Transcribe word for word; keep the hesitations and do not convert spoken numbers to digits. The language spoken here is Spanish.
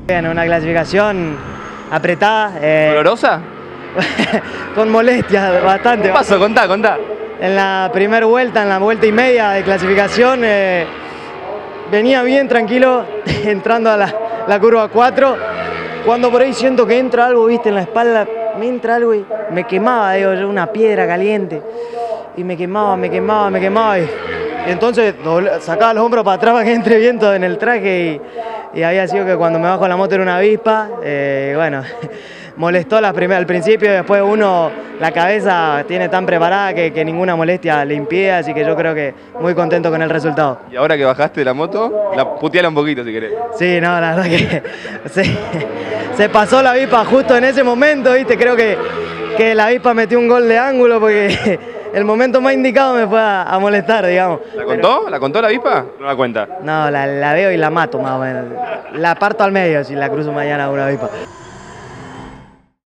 En una clasificación apretada. Eh, ¿Dolorosa? con molestias, bastante. ¿Qué pasó? Contá, contá. En la primera vuelta, en la vuelta y media de clasificación, eh, venía bien tranquilo entrando a la, la curva cuatro. Cuando por ahí siento que entra algo, viste, en la espalda, me entra algo y me quemaba, digo yo, una piedra caliente. Y me quemaba, me quemaba, me quemaba. Y, y entonces doble, sacaba los hombros para atrás para que entre viento en el traje y, y había sido que cuando me bajo la moto era una avispa. Eh, bueno, molestó las primeras, al principio, después uno la cabeza tiene tan preparada que, que ninguna molestia le impide, así que yo creo que muy contento con el resultado. Y ahora que bajaste de la moto, la puteala un poquito si querés. Sí, no, la verdad que se, se pasó la avispa justo en ese momento, viste, creo que, que la avispa metió un gol de ángulo porque el momento más indicado me fue a, a molestar, digamos. ¿La contó? Pero, ¿la contó la avispa? No la cuenta. No, la, la veo y la mato más o menos. La parto al medio si la cruzo mañana a una avispa.